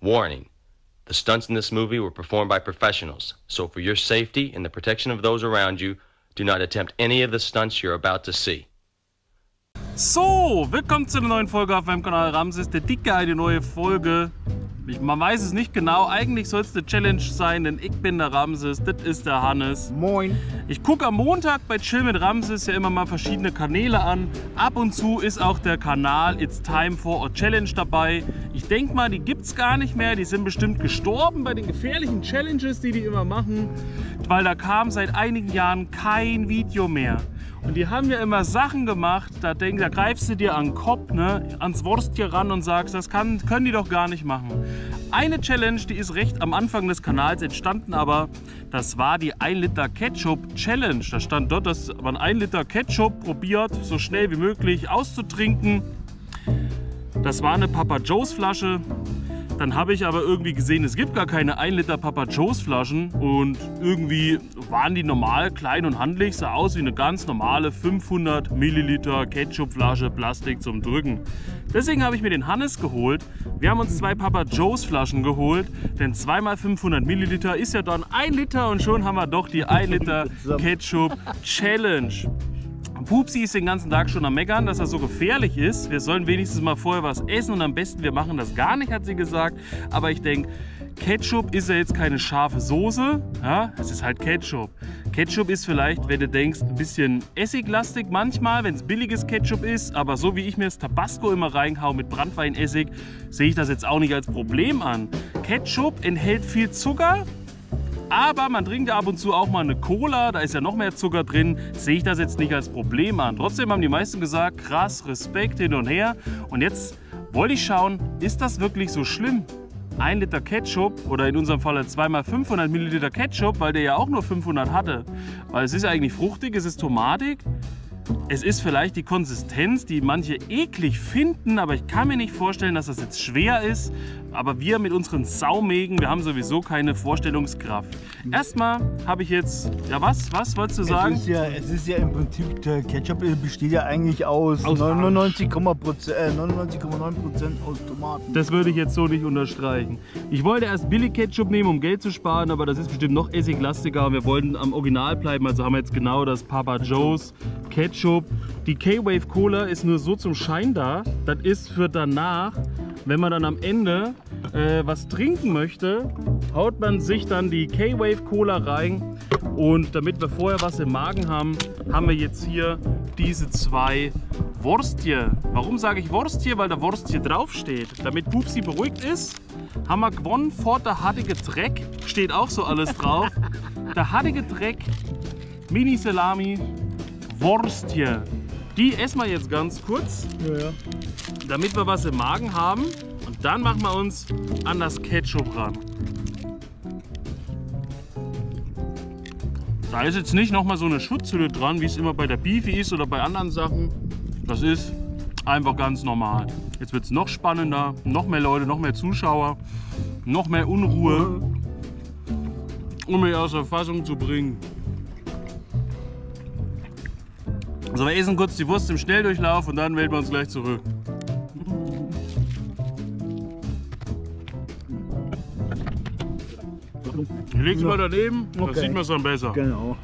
Warning. The stunts in this movie were performed by professionals, so for your safety and the protection of those around you, do not attempt any of the stunts you're about to see. So, willkommen zu einer neuen Folge auf meinem Kanal Ramses, der Dicke, eine neue Folge. Man weiß es nicht genau, eigentlich soll es eine Challenge sein, denn ich bin der Ramses, das ist der Hannes. Moin. Ich gucke am Montag bei Chill mit Ramses ja immer mal verschiedene Kanäle an. Ab und zu ist auch der Kanal It's Time for a Challenge dabei. Ich denke mal, die gibt es gar nicht mehr, die sind bestimmt gestorben bei den gefährlichen Challenges, die immer machen. Weil da kam seit einigen Jahren kein Video mehr. Und die haben ja immer Sachen gemacht, da greifst du dir an den Kopf, ne, ans Wurstchen ran und sagst, das können die doch gar nicht machen. Eine Challenge, die ist recht am Anfang des Kanals entstanden, aber das war die 1 Liter Ketchup Challenge. Da stand dort, dass man 1 Liter Ketchup probiert, so schnell wie möglich auszutrinken. Das war eine Papa Joe's Flasche. Dann habe ich aber irgendwie gesehen, es gibt gar keine 1 Liter Papa Joe's Flaschen und irgendwie waren die normal, klein und handlich, sah aus wie eine ganz normale 500 Milliliter Ketchupflasche Plastik zum Drücken. Deswegen habe ich mir den Hannes geholt. Wir haben uns 2 Papa Joe's Flaschen geholt, denn 2 mal 500 Milliliter ist ja dann 1 Liter und schon haben wir doch die 1 Liter Ketchup Challenge. Pupsi ist den ganzen Tag schon am Meckern, dass er so gefährlich ist. Wir sollen wenigstens mal vorher was essen und am besten wir machen das gar nicht, hat sie gesagt. Aber ich denke, Ketchup ist ja jetzt keine scharfe Soße, ja, es ist halt Ketchup. Ketchup ist vielleicht, wenn du denkst, ein bisschen essiglastig manchmal, wenn es billiges Ketchup ist. Aber so wie ich mir das Tabasco immer reinhau mit Branntweinessig, sehe ich das jetzt auch nicht als Problem an. Ketchup enthält viel Zucker. Aber man trinkt ja ab und zu auch mal eine Cola, da ist ja noch mehr Zucker drin, sehe ich das jetzt nicht als Problem an. Trotzdem haben die meisten gesagt, krass, Respekt, hin und her. Und jetzt wollte ich schauen, ist das wirklich so schlimm? 1 Liter Ketchup oder in unserem Fall 2 mal 500 Milliliter Ketchup, weil der ja auch nur 500 hatte. Weil es ist ja eigentlich fruchtig, es ist tomatig. Es ist vielleicht die Konsistenz, die manche eklig finden, aber ich kann mir nicht vorstellen, dass das jetzt schwer ist. Aber wir mit unseren Saumägen, wir haben sowieso keine Vorstellungskraft. Erstmal habe ich jetzt, ja was wolltest du sagen? Es ist ja im Prinzip, der Ketchup besteht ja eigentlich aus 99,9% aus Tomaten. Das würde ich jetzt so nicht unterstreichen. Ich wollte erst Billig-Ketchup nehmen, um Geld zu sparen, aber das ist bestimmt noch essiglastiger. Wir wollten am Original bleiben, also haben wir jetzt genau das Papa Joe's Ketchup. Die K-Wave Cola ist nur so zum Schein da. Das ist für danach, wenn man dann am Ende was trinken möchte, haut man sich dann die K-Wave Cola rein. Und damit wir vorher was im Magen haben, haben wir jetzt hier diese 2 Wurstchen. Warum sage ich Wurstchen? Weil da Wurstchen draufsteht. Damit Pupsi beruhigt ist, haben wir gewonnen. Vor der hartige Dreck steht auch so alles drauf. Der hartige Dreck, Mini Salami, Wurstchen. Die essen wir jetzt ganz kurz, damit wir was im Magen haben. Und dann machen wir uns an das Ketchup ran. Da ist jetzt nicht nochmal so eine Schutzhülle dran, wie es immer bei der Beefy ist oder bei anderen Sachen. Das ist einfach ganz normal. Jetzt wird es noch spannender, noch mehr Leute, noch mehr Zuschauer, noch mehr Unruhe, um mich aus der Fassung zu bringen. Also wir essen kurz die Wurst im Schnelldurchlauf und dann melden wir uns gleich zurück. Ich leg's mal daneben, da sieht man es dann besser. Genau.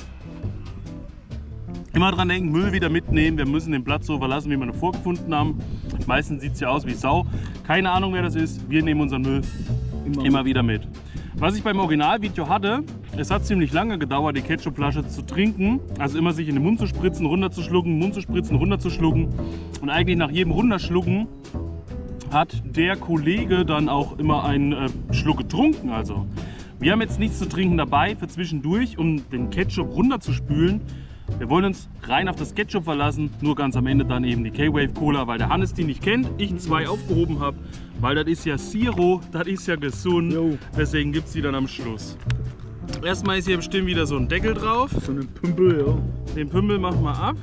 Immer dran denken, Müll wieder mitnehmen. Wir müssen den Platz so verlassen, wie wir ihn vorgefunden haben. Meistens sieht es ja aus wie Sau. Keine Ahnung, wer das ist. Wir nehmen unseren Müll immer wieder mit. Was ich beim Originalvideo hatte, es hat ziemlich lange gedauert, die Ketchupflasche zu trinken. Also immer sich in den Mund zu spritzen, runterzuschlucken, Mund zu spritzen, runterzuschlucken. Und eigentlich nach jedem Runterschlucken hat der Kollege dann auch immer einen Schluck getrunken. Also wir haben jetzt nichts zu trinken dabei für zwischendurch, um den Ketchup runterzuspülen. Wir wollen uns rein auf das Ketchup verlassen, nur ganz am Ende dann eben die K-Wave Cola, weil der Hannes die nicht kennt, ich 2 aufgehoben habe, weil das ist ja Zero, das ist ja gesund, deswegen gibt es die dann am Schluss. Erstmal ist hier bestimmt wieder so ein Deckel drauf. So ein Pümpel, ja. Den Pümpel machen wir ab.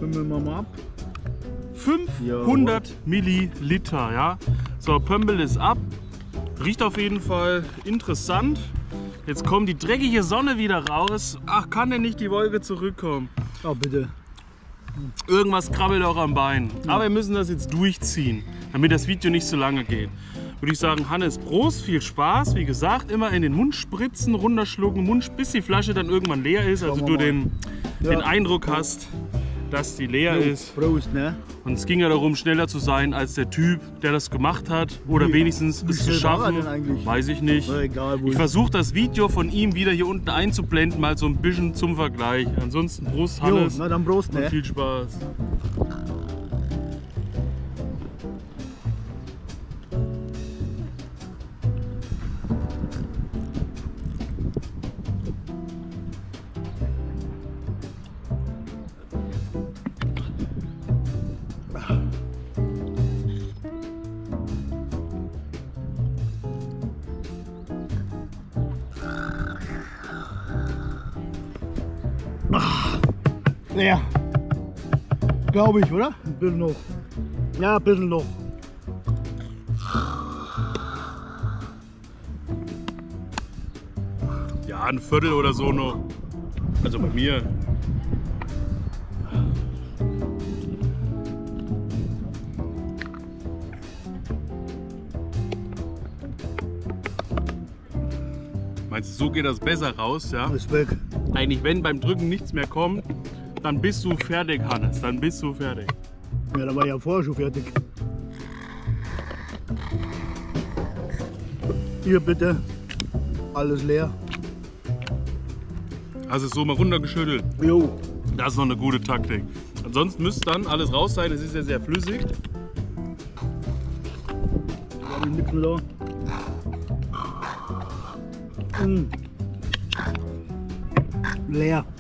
500 Milliliter, ja. So, Pümpel ist ab. Riecht auf jeden Fall interessant. Jetzt kommt die dreckige Sonne wieder raus. Ach, kann denn nicht die Wolke zurückkommen? Oh, bitte. Irgendwas krabbelt auch am Bein. Aber wir müssen das jetzt durchziehen, damit das Video nicht so lange geht. würde ich sagen, Hannes, Prost, viel Spaß. Wie gesagt, immer in den Mund spritzen, runterschlucken, bis die Flasche dann irgendwann leer ist. Also du den Eindruck hast, dass die leer ist. Prost, ne? Und es ging ja darum, schneller zu sein als der Typ, der das gemacht hat. Oder wenigstens es zu schaffen. Weiß ich nicht. Egal, ich versuche das Video von ihm wieder hier unten einzublenden, mal so ein bisschen zum Vergleich. Ansonsten Prost, Hannes. Jo, na dann Prost, ne? Und viel Spaß. Leer. Glaube ich, oder? Ein bisschen noch. Ja, ein bisschen noch. Ja, ein Viertel oder so noch. Also bei mir. Meinst du, so geht das besser raus, ja? Ist weg. Eigentlich, wenn beim Drücken nichts mehr kommt, dann bist du fertig, Hannes. Dann bist du fertig. Ja, da war ja vorher schon fertig. Hier bitte. Alles leer. Hast es so mal runtergeschüttelt. Jo. Das ist noch eine gute Taktik. Ansonsten müsste dann alles raus sein. Es ist ja sehr flüssig. Ich habe nichts mehr da. Leer.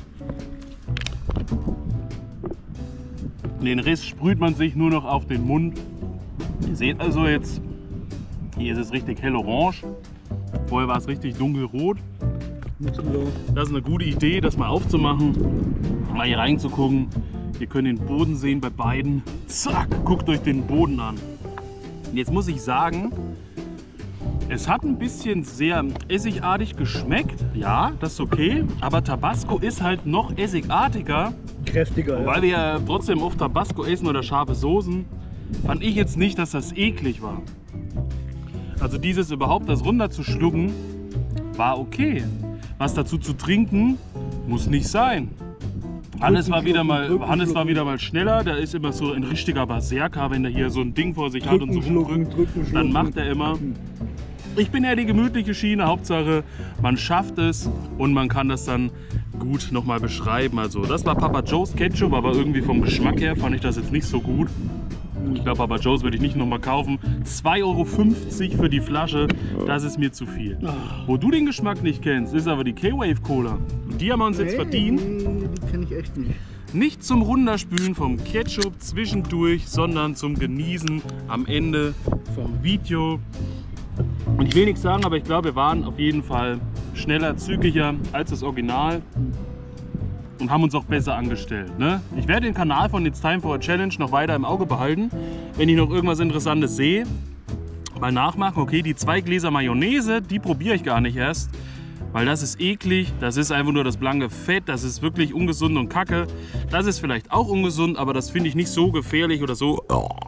Den Rest sprüht man sich nur noch auf den Mund. Ihr seht also jetzt, hier ist es richtig hell orange. Vorher war es richtig dunkelrot. Nichts mehr da. Das ist eine gute Idee, das mal aufzumachen, mal hier reinzugucken. Ihr könnt den Boden sehen bei beiden. Zack, guckt euch den Boden an. Und jetzt muss ich sagen, es hat ein bisschen sehr essigartig geschmeckt. Ja, das ist okay. Aber Tabasco ist halt noch essigartiger. Kräftiger, Weil wir ja trotzdem oft Tabasco essen oder scharfe Soßen, fand ich jetzt nicht, dass das eklig war. Also dieses überhaupt das runterzuschlucken, war okay. Was dazu zu trinken, muss nicht sein. Hannes war wieder mal schneller, der ist immer so ein richtiger Berserker, wenn er hier so ein Ding vor sich hat und so rumdrückt, dann macht er immer. Ich bin eher die gemütliche Schiene, Hauptsache man schafft es und man kann das dann gut nochmal beschreiben. Also das war Papa Joe's Ketchup, aber irgendwie vom Geschmack her fand ich das jetzt nicht so gut. Ich glaube, Papa Joe's würde ich nicht nochmal kaufen. 2,50 € für die Flasche, das ist mir zu viel. Wo du den Geschmack nicht kennst, ist aber die K-Wave Cola. Und die haben wir uns jetzt verdient. Nee, die kenne ich echt nicht. Nicht zum Runterspülen vom Ketchup zwischendurch, sondern zum Genießen am Ende vom Video. Und ich will nichts sagen, aber ich glaube, wir waren auf jeden Fall schneller, zügiger als das Original und haben uns auch besser angestellt. Ne? Ich werde den Kanal von It's Time for a Challenge noch weiter im Auge behalten. Wenn ich noch irgendwas Interessantes sehe, mal nachmachen. Okay, die 2 Gläser Mayonnaise, die probiere ich gar nicht erst, weil das ist eklig. Das ist einfach nur das blanke Fett. Das ist wirklich ungesund und kacke. Das ist vielleicht auch ungesund, aber das finde ich nicht so gefährlich oder so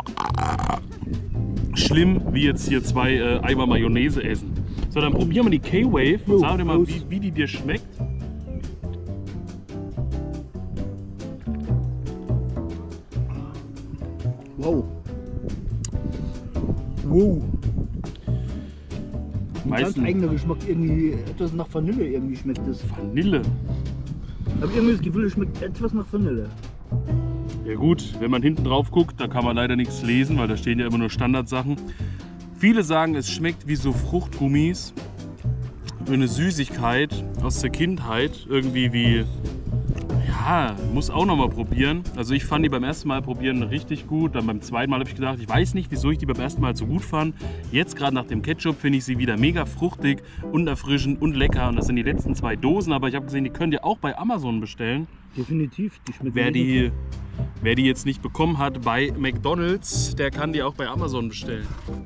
schlimm, wie jetzt hier 2 Eimer Mayonnaise essen. So, dann probieren wir die K-Wave und sag dir mal, wie die dir schmeckt. Wow. Wow. Ein ganz Meistens eigener Geschmack, irgendwie etwas nach Vanille irgendwie schmeckt das. Vanille. Ich habe irgendwie das Gefühl, es schmeckt etwas nach Vanille. Ja gut, wenn man hinten drauf guckt, da kann man leider nichts lesen, weil da stehen ja immer nur Standardsachen. Viele sagen, es schmeckt wie so Fruchtgummis. Eine Süßigkeit aus der Kindheit. Irgendwie wie, ja, muss auch noch mal probieren. Also ich fand die beim ersten Mal probieren richtig gut. Dann beim zweiten Mal habe ich gedacht, ich weiß nicht, wieso ich die beim ersten Mal so gut fand. Jetzt gerade nach dem Ketchup finde ich sie wieder mega fruchtig und erfrischend und lecker. Und das sind die letzten 2 Dosen. Aber ich habe gesehen, die könnt ihr auch bei Amazon bestellen. Definitiv, die schmeckt Wer die jetzt nicht bekommen hat bei McDonald's, der kann die auch bei Amazon bestellen.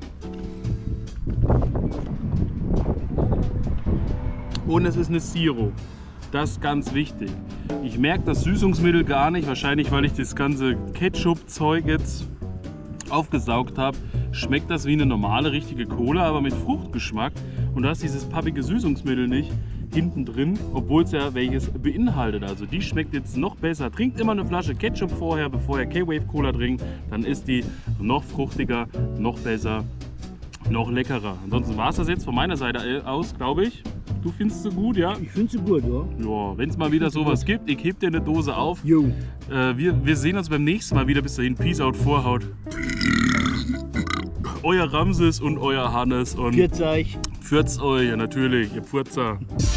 Und es ist eine Zero. Das ist ganz wichtig. Ich merke das Süßungsmittel gar nicht, wahrscheinlich weil ich das ganze Ketchup-Zeug jetzt aufgesaugt habe, schmeckt das wie eine normale, richtige Cola, aber mit Fruchtgeschmack. Und da ist dieses pappige Süßungsmittel nicht hinten drin, obwohl es ja welches beinhaltet. Also die schmeckt jetzt noch besser. Trinkt immer eine Flasche Ketchup vorher, bevor ihr K-Wave Cola trinkt. Dann ist die noch fruchtiger, noch besser, noch leckerer. Ansonsten war es das jetzt von meiner Seite aus, glaube ich. Du findest sie gut, ja? Ich finde sie gut, ja. Ja, wenn es mal wieder sowas gibt, ich heb dir eine Dose auf. Jo. Wir sehen uns beim nächsten Mal wieder. Bis dahin, Peace out, Vorhaut. Euer Ramses und euer Hannes und Pfiat euch. Pfürzt euch, ja, natürlich, ihr Pfurzer.